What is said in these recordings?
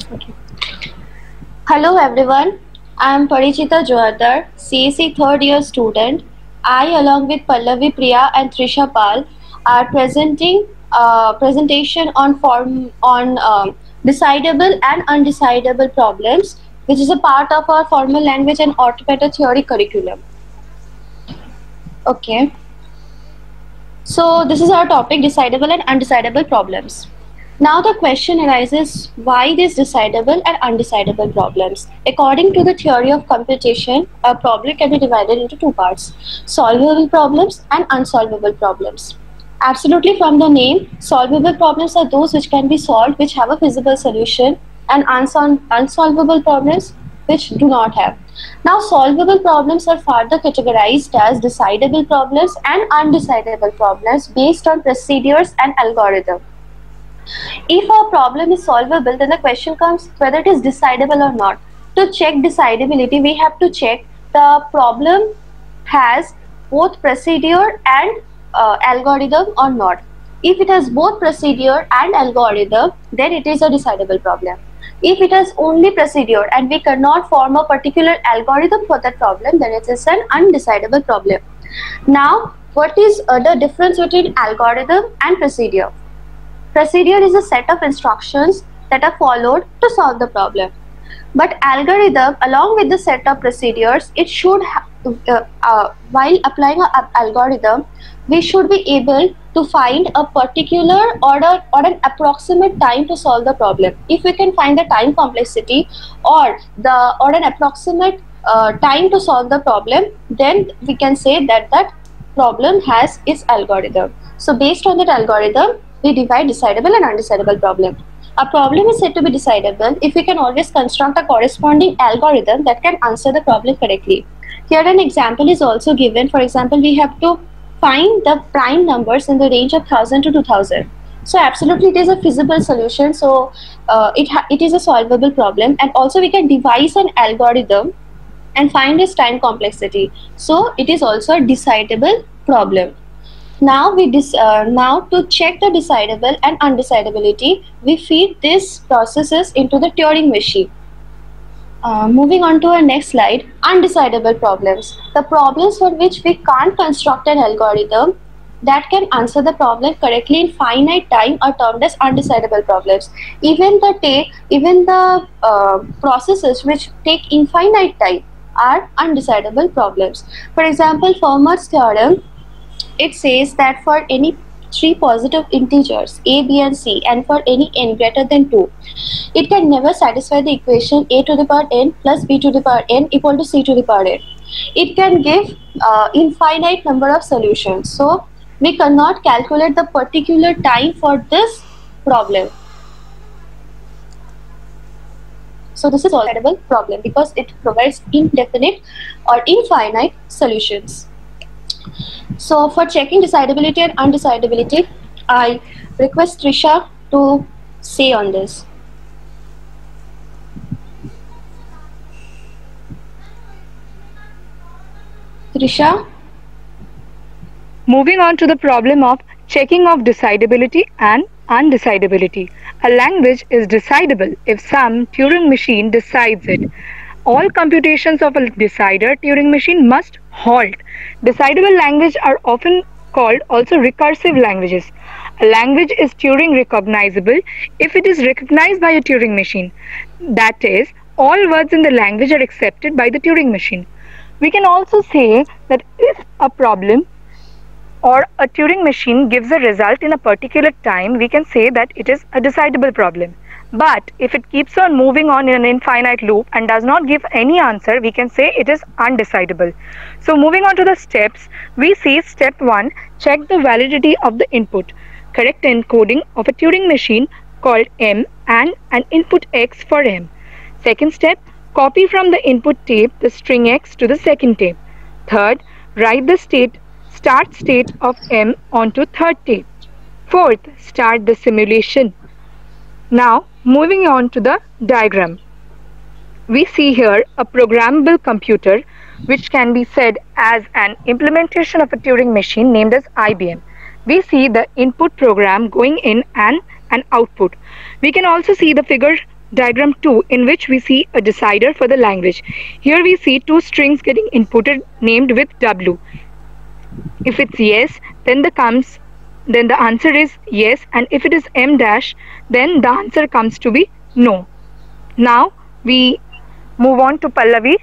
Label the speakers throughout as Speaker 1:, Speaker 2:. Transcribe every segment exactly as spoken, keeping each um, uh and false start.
Speaker 1: Okay. Hello everyone, I am Parichita Johadar, C S C third year student. I along with Pallavi Priya and Trisha Pal are presenting a presentation on form on um, decidable and undecidable problems, which is a part of our formal language and automata theory curriculum. Okay, so this is our topic, decidable and undecidable problems. Now the question arises, why these decidable and undecidable problems? According to the theory of computation, a problem can be divided into two parts, solvable problems and unsolvable problems. Absolutely, from the name, solvable problems are those which can be solved, which have a feasible solution, and unsol unsolvable problems which do not have. Now, solvable problems are further categorized as decidable problems and undecidable problems based on procedures and algorithm. If a problem is solvable, then the question comes whether it is decidable or not. To check decidability, we have to check the problem has both procedure and uh, algorithm or not. If it has both procedure and algorithm, then it is a decidable problem. If it has only procedure and we cannot form a particular algorithm for that problem, then it is an undecidable problem. Now, what is uh, the difference between algorithm and procedure? Procedure is a set of instructions that are followed to solve the problem. But algorithm, along with the set of procedures, it should uh, uh, while applying an algorithm, we should be able to find a particular or, a, or an approximate time to solve the problem. If we can find the time complexity or the or an approximate uh, time to solve the problem, then we can say that that problem has its algorithm. So based on that algorithm, we divide decidable and undecidable problem. A problem is said to be decidable if we can always construct a corresponding algorithm that can answer the problem correctly. Here an example is also given. For example, we have to find the prime numbers in the range of one thousand to two thousand. So absolutely it is a feasible solution. So uh, it, it is a solvable problem, and also we can devise an algorithm and find its time complexity. So it is also a decidable problem. Now we dis uh, now to check the decidable and undecidability, we feed these processes into the Turing machine. Uh, moving on to our next slide, undecidable problems. The problems for which we can't construct an algorithm that can answer the problem correctly in finite time are termed as undecidable problems. Even the take, even the uh, processes which take infinite time are undecidable problems. For example, Fermat's theorem, it says that for any three positive integers a, b and c, and for any n greater than two, it can never satisfy the equation a to the power n plus b to the power n equal to c to the power n. It can give uh, infinite number of solutions. So we cannot calculate the particular time for this problem. So this is a solvable problem because it provides indefinite or infinite solutions. So for checking decidability and undecidability, I request Trisha to say on this. Trisha?
Speaker 2: Moving on to the problem of checking of decidability and undecidability. A language is decidable if some Turing machine decides it. All computations of a decider Turing machine must halt. Decidable languages are often called also recursive languages. A language is Turing recognizable if it is recognized by a Turing machine. That is, all words in the language are accepted by the Turing machine. We can also say that if a problem or a Turing machine gives a result in a particular time, we can say that it is a decidable problem. But if it keeps on moving on in an infinite loop and does not give any answer, we can say it is undecidable. So moving on to the steps, we see step one, check the validity of the input. Correct encoding of a Turing machine called M and an input X for M. Second step, copy from the input tape the string X to the second tape. Third, write the state start state of M onto third tape. Fourth, start the simulation. Now, moving on to the diagram. We see here a programmable computer which can be said as an implementation of a Turing machine named as I B M. We see the input program going in and an output. We can also see the figure diagram two, in which we see a decider for the language. Here we see two strings getting inputted named with W. If it's yes, then the comes then the answer is yes, and if it is M dash, then the answer comes to be no. Now we move on to Pallavi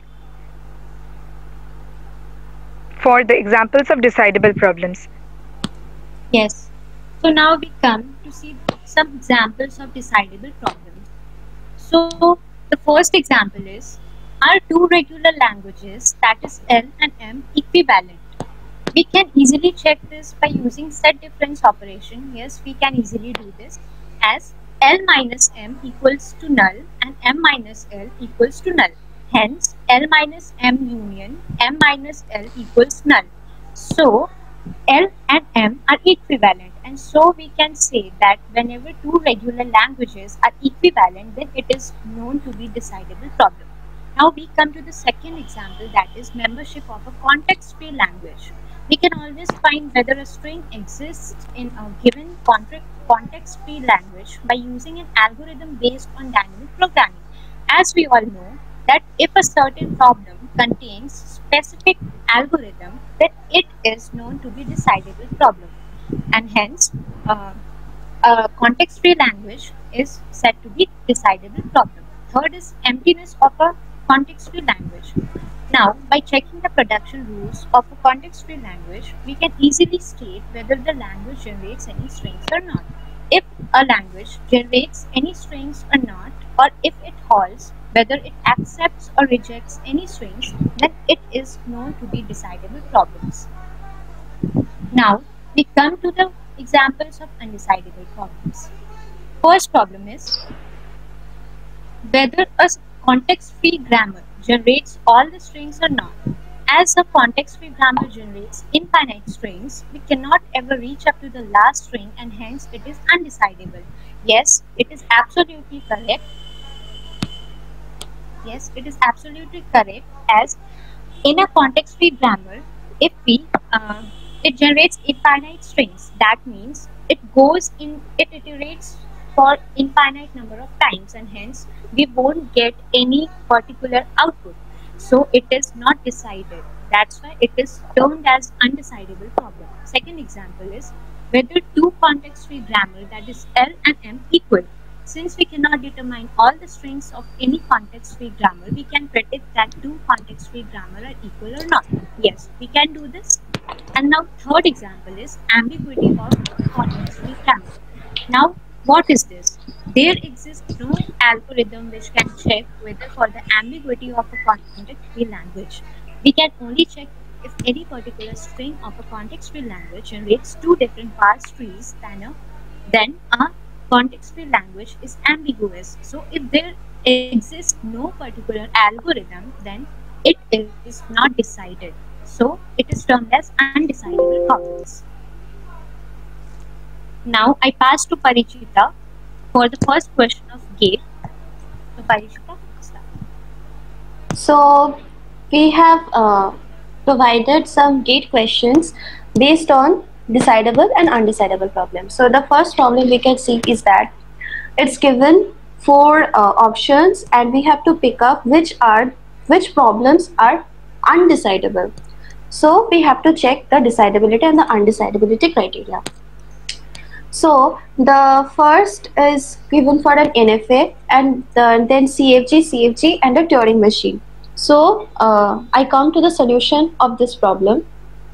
Speaker 2: for the examples of decidable problems.
Speaker 3: Yes. So now we come to see some examples of decidable problems. So the first example is, are two regular languages, that is L and M, equivalent? We can easily check this by using set difference operation. Yes, we can easily do this, as L minus M equals to null and M minus L equals to null. Hence, L minus M union M minus L equals null. So, L and M are equivalent, and so we can say that whenever two regular languages are equivalent, then it is known to be decidable problem. Now we come to the second example, that is membership of a context-free language. We can always find whether a string exists in a given context-free language by using an algorithm based on dynamic programming. As we all know, that if a certain problem contains specific algorithm, then it is known to be decidable problem, and hence uh, a context-free language is said to be decidable problem. Third is emptiness of a context-free language. Now, by checking the production rules of a context-free language, we can easily state whether the language generates any strings or not. If a language generates any strings or not, or if it halts, whether it accepts or rejects any strings, then it is known to be decidable problems. Now, we come to the examples of undecidable problems. First problem is whether a context-free grammar generates all the strings or not. As a context-free grammar generates infinite strings, we cannot ever reach up to the last string, and hence it is undecidable. Yes, it is absolutely correct. Yes, it is absolutely correct, as in a context-free grammar, if we uh, it generates infinite strings, that means it goes in, it iterates for infinite number of times, and hence we won't get any particular output. So it is not decided. That's why it is termed as undecidable problem. Second example is whether two context-free grammar, that is L and M, equal. Since we cannot determine all the strings of any context-free grammar, we can predict that two context-free grammar are equal or not. Yes, we can do this. And now third example is ambiguity of context-free grammar. Now, what is this? There exists no algorithm which can check whether for the ambiguity of a context-free language. We can only check if any particular string of a context-free language generates two different parse trees, then a, then a context-free language is ambiguous. So if there exists no particular algorithm, then it is not decided. So it is termed as undecidable problems. Now I pass to Parichita for the first question of gate. So Parichita, start.
Speaker 1: So we have uh, provided some gate questions based on decidable and undecidable problems. So the first problem we can see is that it's given four uh, options, and we have to pick up which are which problems are undecidable. So we have to check the decidability and the undecidability criteria. So the first is given for an N F A, and the, then C F G, C F G, and a Turing machine. So uh, I come to the solution of this problem.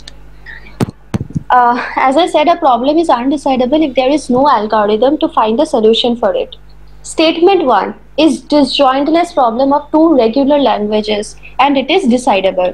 Speaker 1: Uh, as I said, a problem is undecidable if there is no algorithm to find the solution for it. Statement one is disjointless problem of two regular languages, and it is decidable.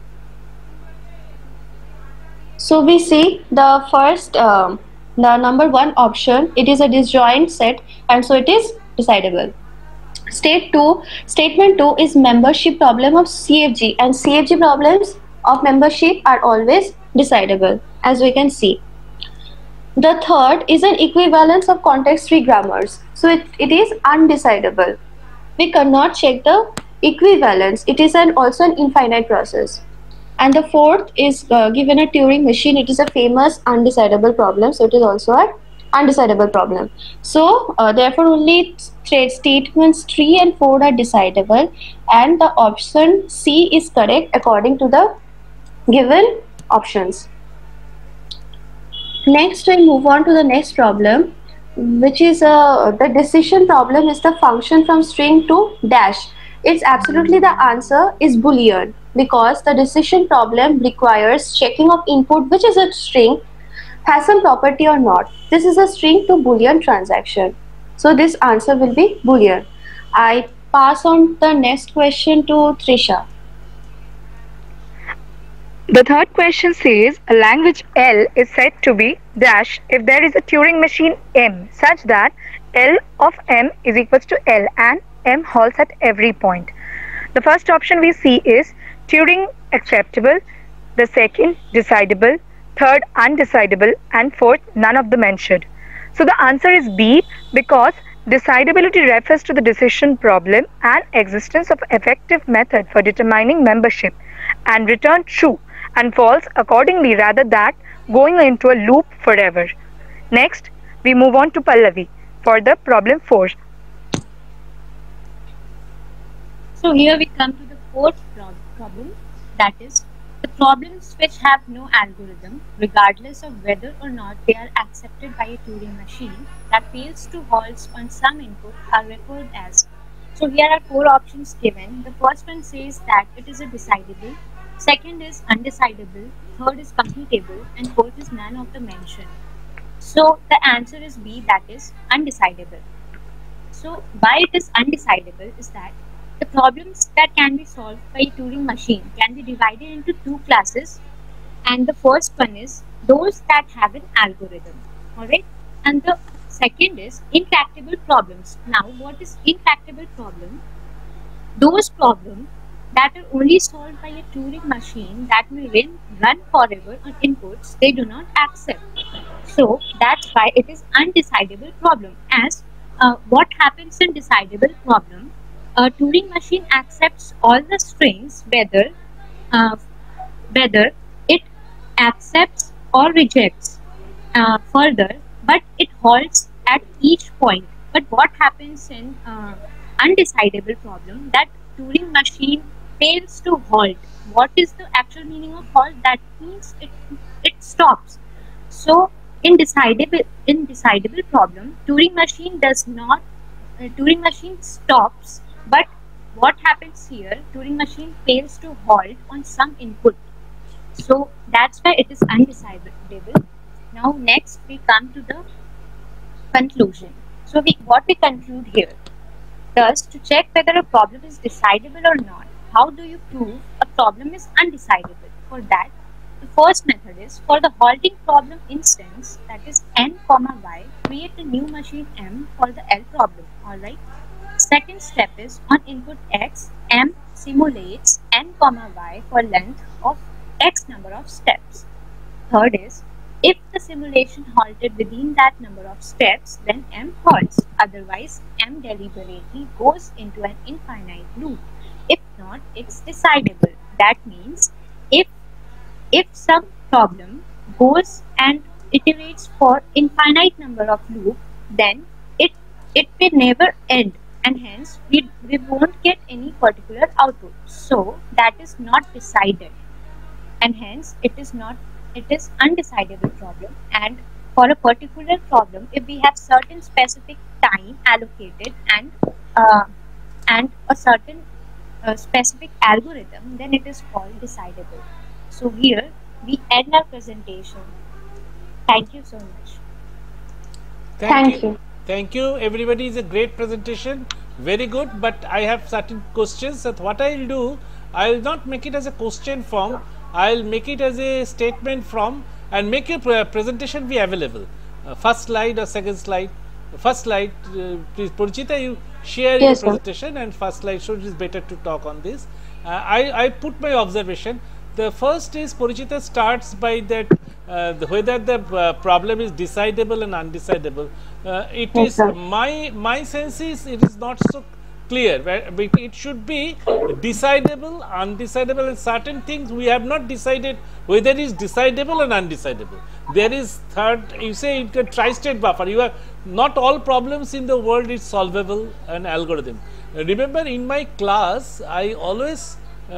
Speaker 1: So we see the first, uh, the number one option, it is a disjoint set, and so it is decidable. State two, statement two is membership problem of C F G, and C F G problems of membership are always decidable, as we can see. The third is an equivalence of context-free grammars, so it, it is undecidable. We cannot check the equivalence, it is an also an infinite process. And the fourth is uh, given a Turing machine, it is a famous undecidable problem, so it is also a undecidable problem. So uh, therefore only th- statements three and four are decidable, and the option C is correct according to the given options. Next, we'll move on to the next problem, which is uh, the decision problem is the function from string to dash. It's absolutely the answer is Boolean, because the decision problem requires checking of input, which is a string, has some property or not. This is a string to Boolean transaction. So this answer will be Boolean. I pass on the next question to Trisha.
Speaker 2: The third question says a language L is said to be dash if there is a Turing machine M such that L of M is equals to L and M halts at every point. The first option we see is Turing acceptable, the second decidable, third undecidable, and fourth none of the mentioned. So the answer is B, because decidability refers to the decision problem and existence of effective method for determining membership, and return true and false accordingly rather than going into a loop forever. Next, we move on to Pallavi for the problem four.
Speaker 3: So here we come to the fourth pro- problem, that is the problems which have no algorithm, regardless of whether or not they are accepted by a Turing machine, that fails to halt on some input are referred as. So here are four options given. The first one says that it is a decidable, second is undecidable, third is computable, and fourth is none of the mentioned. So the answer is B, that is undecidable. So why it is undecidable is that the problems that can be solved by a Turing machine can be divided into two classes, and the first one is those that have an algorithm, alright, and the second is intractable problems. Now what is intractable problem? Those problems that are only solved by a Turing machine that will run, run forever on inputs they do not accept. So that's why it is undecidable problem. As uh, what happens in decidable problem, a Turing machine accepts all the strings whether uh, whether it accepts or rejects uh, further, but it halts at each point. But what happens in uh, undecidable problem, that Turing machine fails to halt. What is the actual meaning of halt? That means it it stops. So in decidable in decidable problem, Turing machine does not uh, Turing machine stops, but what happens here? Turing machine fails to halt on some input. So that's why it is undecidable. Now next we come to the conclusion. So we what we conclude here. Thus, to check whether a problem is decidable or not, how do you prove a problem is undecidable? For that, the first method is for the halting problem instance, that is n comma y, create a new machine m for the L problem. Alright. Second step is on input x, m simulates n comma y for length of x number of steps. Third is, if the simulation halted within that number of steps, then m halts. Otherwise, m deliberately goes into an infinite loop. If not, it's decidable. That means if if some problem goes and iterates for infinite number of loop, then it it will never end, and hence we, we won't get any particular output. So that is not decided, and hence it is not it is undecidable problem. And for a particular problem, if we have certain specific time allocated and uh, and a certain uh, specific algorithm, then it is called decidable. So here we end our presentation. Thank you so much.
Speaker 1: Thank, Thank you. you.
Speaker 4: Thank you, everybody. It's a great presentation, very good, but I have certain questions. That what I will do, I will not make it as a question form, I will make it as a statement from, and make your pre presentation be available. Uh, first slide or second slide? First slide, uh, please, Purichita, you share yes, your presentation, sir. And first slide, so it is better to talk on this. Uh, I, I put my observation. The first is Purichita starts by that uh, the, whether the uh, problem is decidable and undecidable. Uh, it yes, is sir. my my sense is it is not so clear. It should be decidable, undecidable, and certain things we have not decided whether it is decidable and undecidable. There is third, you say it a tri-state buffer. You are not all problems in the world is solvable an algorithm. Remember, in my class, I always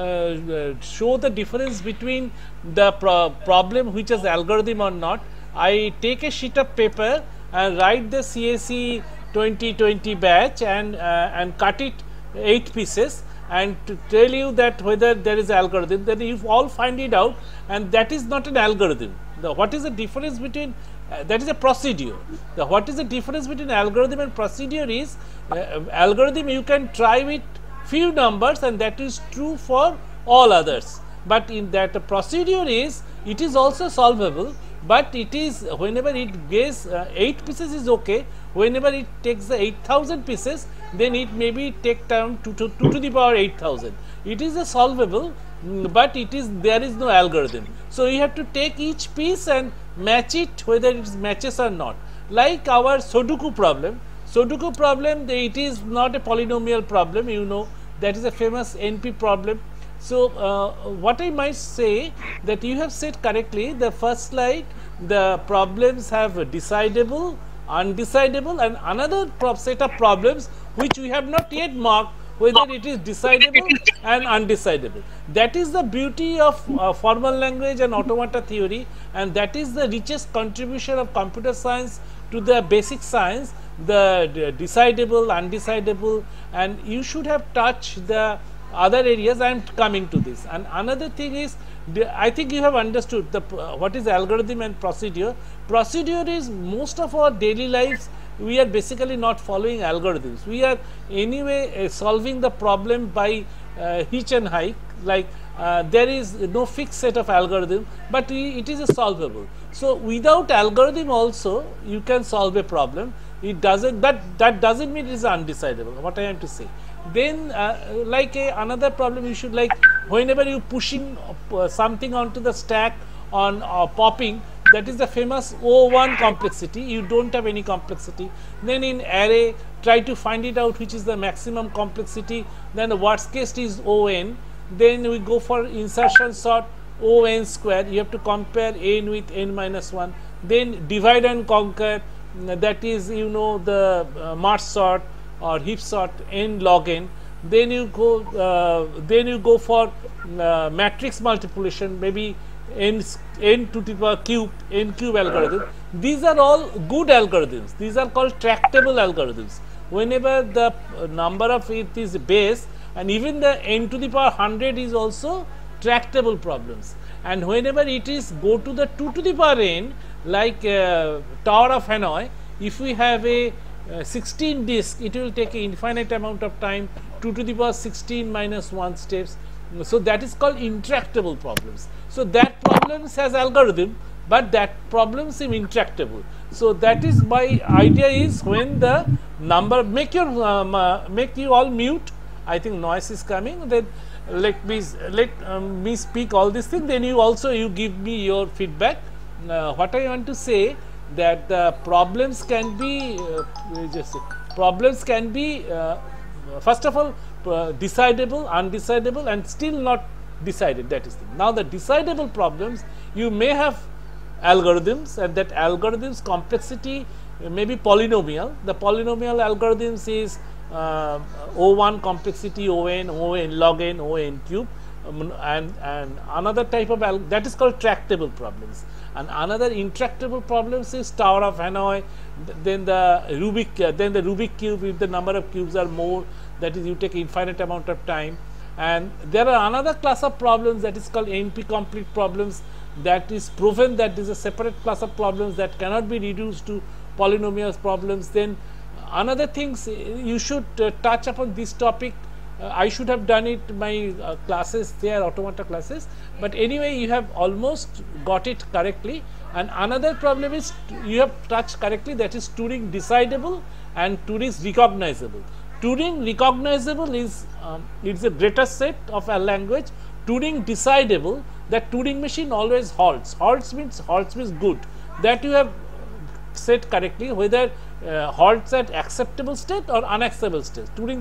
Speaker 4: uh, show the difference between the pro problem which is algorithm or not. I take a sheet of paper and write the C S E twenty twenty batch and uh, and cut it eight pieces and to tell you that whether there is algorithm, then you all find it out, and that is not an algorithm. The, what is the difference between uh, that is a procedure. The, what is the difference between algorithm and procedure is uh, algorithm you can try with few numbers and that is true for all others, but in that uh, procedure is it is also solvable, but it is whenever it gets uh, eight pieces is okay, whenever it takes the eight thousand pieces then it may be take down to, to, to, to the power eight thousand. It is a solvable, mm, but it is there is no algorithm. So, you have to take each piece and match it whether it matches or not. Like our Sudoku problem, Sudoku problem it is not a polynomial problem, you know, that is a famous N P problem. So, uh, what I might say that you have said correctly, the first slide, the problems have decidable, undecidable, and another set of problems which we have not yet marked whether it is decidable and undecidable. That is the beauty of uh, formal language and automata theory, and that is the richest contribution of computer science to the basic science, the, the decidable, undecidable, and you should have touched the other areas. I am coming to this. And another thing is, I think you have understood the uh, what is algorithm and procedure. Procedure is most of our daily lives we are basically not following algorithms. We are anyway uh, solving the problem by uh, hitch and hike, like uh, there is no fixed set of algorithm, but it is a solvable. So, without algorithm also you can solve a problem. It doesn't, but that doesn't mean it is undecidable, what I am to say. Then uh, like a, another problem you should like, whenever you pushing uh, something onto the stack on uh, popping, that is the famous O one complexity, you do not have any complexity. Then in array try to find it out which is the maximum complexity, then the worst case is O n, then we go for insertion sort O n square, you have to compare n with n minus one, then divide and conquer, that is you know the uh, merge sort or heap sort n log n, then you go uh, then you go for uh, matrix multiplication, maybe n, n to the power cube, n cube algorithm. These are all good algorithms, these are called tractable algorithms. Whenever the uh, number of it is base, and even the n to the power one hundred is also tractable problems, and whenever it is go to the two to the power n, like uh, Tower of Hanoi, if we have a uh, sixteen disk, it will take an infinite amount of time, two to the power sixteen minus one steps. So, that is called intractable problems. So, that problems has algorithm, but that problem seem intractable. So, that is my idea is when the number, make your um, uh, make you all mute, I think noise is coming, then let me let um, me speak all these things, then you also you give me your feedback. Uh, what I want to say that the problems can be uh, just say, problems can be uh, first of all uh, decidable, undecidable, and still not decided, that is the. Now, the decidable problems you may have algorithms, and that algorithms complexity may be polynomial. The polynomial algorithms is uh, O one complexity O n, O n log n, O n cube, um, and, and another type of that is called tractable problems. And another intractable problems is Tower of Hanoi, th then the Rubik, uh, then the Rubik cube, if the number of cubes are more, that is you take infinite amount of time. And there are another class of problems that is called N P complete problems, that is proven that is a separate class of problems that cannot be reduced to polynomial problems. Then another things you should uh, touch upon this topic. Uh, I should have done it my uh, classes there, automata classes, but anyway you have almost got it correctly. And another problem is you have touched correctly, that is Turing decidable and Turing recognizable. Turing recognizable is um, it is a greater set of a language. Turing decidable, that Turing machine always halts. Halts means halts means good, that you have said correctly, whether uh, halts at acceptable state or unacceptable state. Turing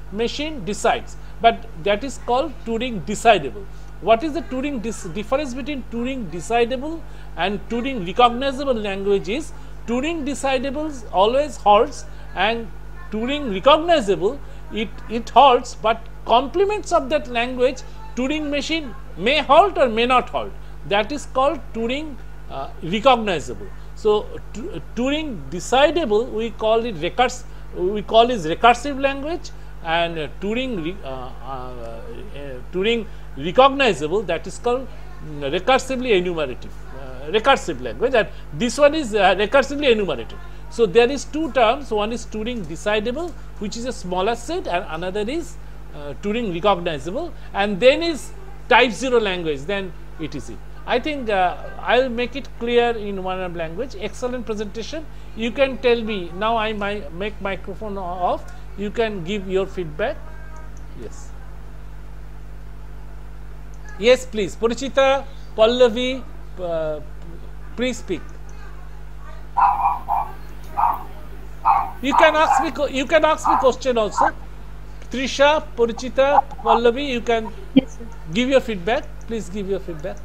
Speaker 4: machine decides, but that is called Turing decidable. What is the Turing difference between Turing decidable and Turing recognizable language is Turing decidable always halts, and Turing recognizable it, it halts, but complements of that language Turing machine may halt or may not halt. That is called Turing uh, recognizable. So, Turing decidable we call it recurs we call is recursive language, and uh, Turing uh, uh, uh, Turing recognizable, that is called recursively enumerative uh, recursive language, and this one is uh, recursively enumerative. So, there is two terms, one is Turing decidable, which is a smaller set, and another is uh, Turing recognizable, and then is type zero language, then it is it. I think uh, I will make it clear in one language. Excellent presentation. You can tell me now. I might make microphone off. You can give your feedback. Yes. Yes, please. Purichita, Pallavi, uh, please speak. You can ask me. You can ask me question also. Trisha, Purichita, Pallavi, you can
Speaker 3: Yes, sir.
Speaker 4: give your feedback. Please give your feedback.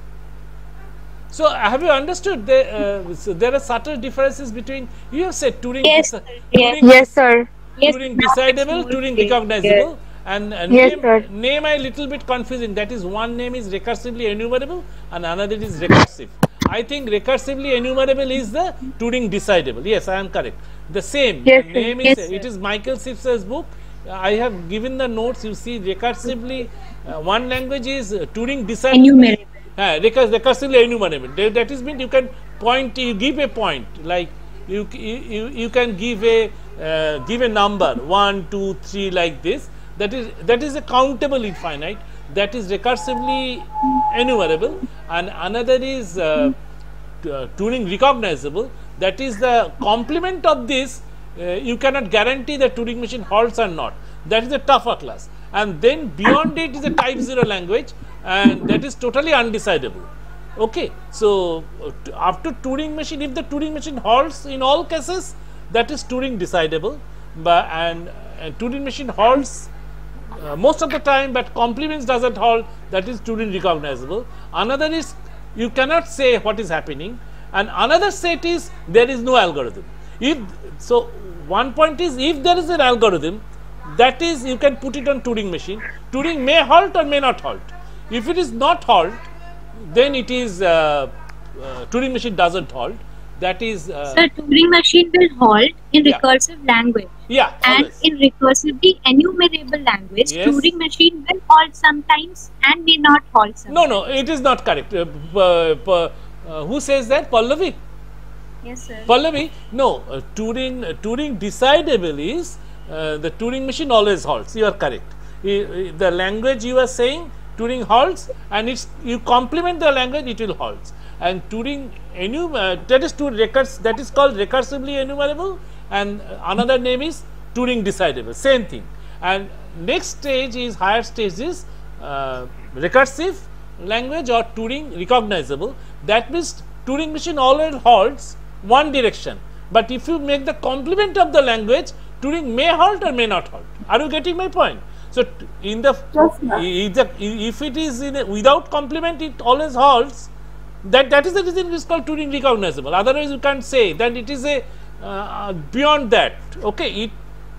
Speaker 4: So, have you understood the, uh, so there are subtle differences between, you have said Turing,
Speaker 3: Yes,
Speaker 4: deci-
Speaker 3: sir. Yes.
Speaker 4: Turing,
Speaker 2: Yes, sir.
Speaker 3: Yes,
Speaker 4: Turing
Speaker 3: now it's
Speaker 4: decidable,
Speaker 3: more
Speaker 4: Turing
Speaker 3: clear.
Speaker 4: recognizable, and uh,
Speaker 2: Yes,
Speaker 4: name,
Speaker 2: sir.
Speaker 4: name a little bit confusing. That is, one name is recursively enumerable and another is recursive. I think recursively enumerable is the Turing decidable. Yes, I am correct. The same
Speaker 2: Yes,
Speaker 4: the
Speaker 2: sir.
Speaker 4: name
Speaker 3: Yes,
Speaker 4: is,
Speaker 3: sir.
Speaker 4: it is Michael Sipser's book. I have given the notes. You see, recursively, uh, one language is uh, Turing decidable.
Speaker 3: Enumerable.
Speaker 4: Uh, recurs recursively enumerable. That, that is mean you can point, you give a point, like you you, you can give a uh, give a number one, two, three, like this. That is that is a countable infinite. That is recursively enumerable, and another is uh, t- uh, Turing recognizable. That is the complement of this. Uh, you cannot guarantee that Turing machine halts or not. That is a tougher class, and then beyond it is a type zero language, and that is totally undecidable. Okay, so uh, t- after Turing machine, if the Turing machine halts in all cases, that is Turing decidable, but and, and Turing machine halts uh, most of the time, but complements doesn't halt, that is Turing recognizable. Another is you cannot say what is happening, and another set is there is no algorithm. If so, one point is if there is an algorithm, that is you can put it on Turing machine. Turing may halt or may not halt. If it is not halt, then it is uh, uh, Turing machine doesn't halt. That is uh,
Speaker 3: So Turing machine will halt in
Speaker 4: Yeah.
Speaker 3: recursive language,
Speaker 4: yeah.
Speaker 3: and
Speaker 4: Always.
Speaker 3: in recursively enumerable language,
Speaker 4: Yes.
Speaker 3: Turing machine will halt sometimes and may not halt sometimes.
Speaker 4: No, no, it is not correct. Uh, p- p- uh, who says that? Pallavi.
Speaker 3: Yes, sir.
Speaker 4: Pallavi, no, uh, Turing, uh, Turing decidable is uh, the Turing machine always halts. You are correct. I- I- the language you are saying, Turing halts, and it's you complement the language, it will halt. And Turing enum uh, that is two recurs that is called recursively enumerable, and uh, another name is Turing decidable. Same thing. And next stage is higher stage is uh, recursive language or Turing recognizable. That means Turing machine always halts one direction, but if you make the complement of the language, Turing may halt or may not halt. Are you getting my point? So, t- in the if, the, if it is in a, without complement, it always halts. That that is the reason it is called Turing recognizable. Otherwise, you can't say that it is a uh, beyond that. Okay, it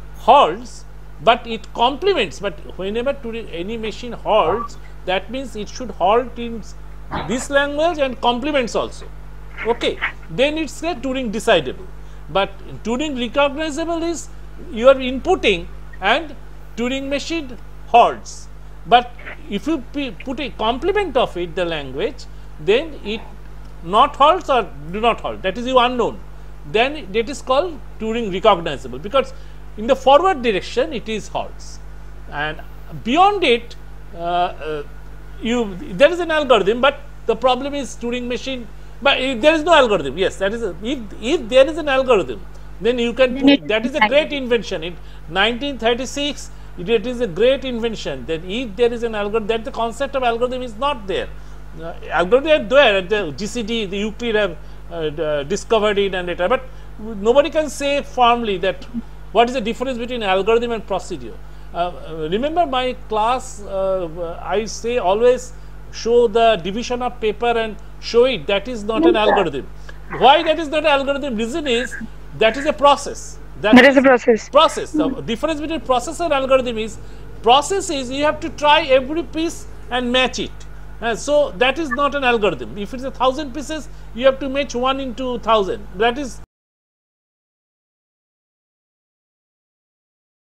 Speaker 4: halts, but it complements. But whenever Turing, any machine halts, that means it should halt in this language and complements also. Okay, then it's a Turing decidable. But Turing recognizable is you are inputting and Turing machine halts. But if you p- put a complement of it, the language, then it not halts or do not halt. That is you unknown. Then that is called Turing recognizable, because in the forward direction it is halts, and beyond it uh, uh, you there is an algorithm, but the problem is Turing machine. But if there is no algorithm, yes, that is a, if if there is an algorithm, then you can
Speaker 3: Then
Speaker 4: put,
Speaker 3: it
Speaker 4: that
Speaker 3: is
Speaker 4: is a great
Speaker 3: decidable.
Speaker 4: invention. In nineteen thirty-six, it, it is a great invention. That if there is an algorithm, that the concept of algorithm is not there. Uh, algorithm are there. The G C D, the Euclid have uh, d- uh, discovered it and later, but nobody can say firmly that what is the difference between algorithm and procedure. Uh, remember my class, uh, I say always show the division of paper and show it. That is not an algorithm. Why that is not an algorithm? Reason is that is a process.
Speaker 2: That is a process.
Speaker 4: Process. The difference between process and algorithm is, process is you have to try every piece and match it. Uh, so that is not an algorithm. If it's a thousand pieces, you have to match one into thousand. That is